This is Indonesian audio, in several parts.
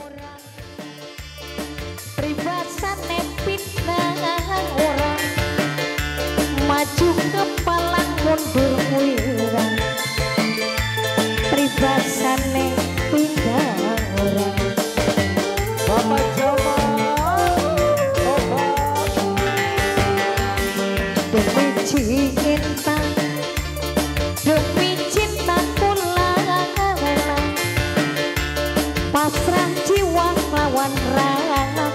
orang pribasane pindah orang maju kepalang mundur wirang pribasane pindah orang Bapak Jamal demi cinta demi cinta kula pasrah jiwa lawan rana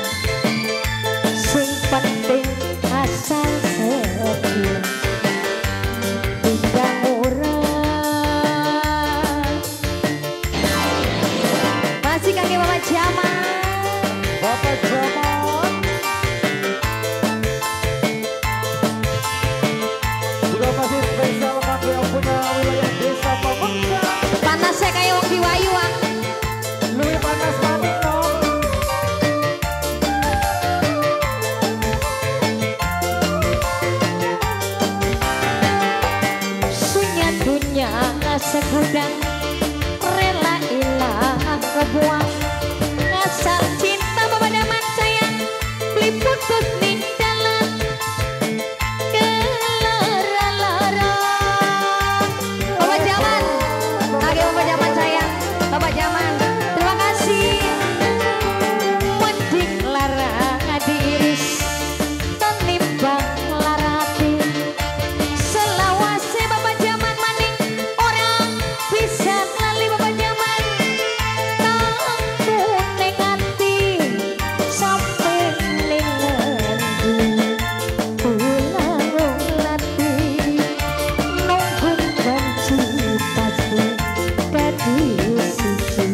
sing penting asal setia tidak murah masih kaki Bapak Jamal Bapak Jamal juga masih spesial kaki yang punya wilayah desa Pamengkang panasnya kayak wong Diwayu ah lebih panas lagi dong sunya dunia segudang rela ilah kebuang ngasal cinta Bapak Daman sayang beli putus ning dalan kelara-lara Bapak Jaman lagi Bapak Jaman sayang Bapak Jaman terima kasih mending lara diiris tenimbang larati selawase Bapak Jaman maning orang bisa lali Bapak Jaman tangku ning ati sampai ning ngendi ulang lati nunggu janji pasti dadi siji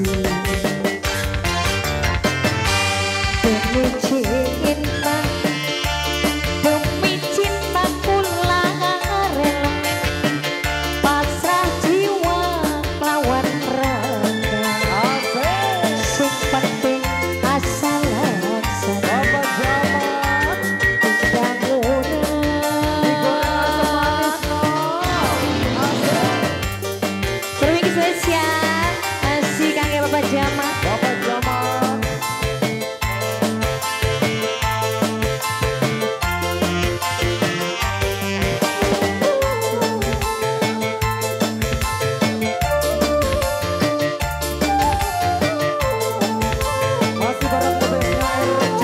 demi cinta demi cinta kula rela pasrah jiwa lawan raga sing penting asal laksana Bapak Jamal tidak murah terima spesial asik kangge Bapak Jamal Bapak Jamal masih bareng bebeknya RC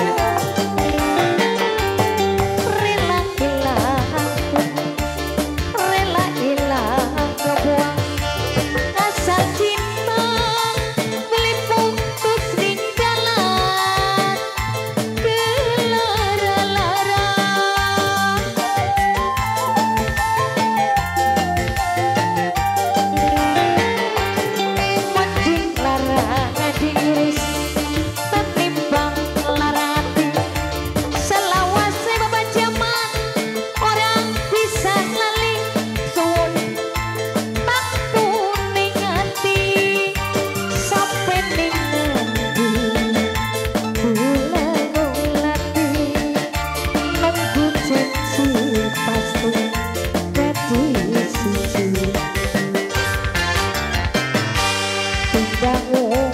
rela ilah kebuang asal cinta beli putus ning dalan kelara-lara mending lara diiris tenimbang larati selawase Bapak Jaman orang bisa lali suwun takku ning ati sampai ning ngendi ulang-ulati nunggu janji pasti dadi siji tidak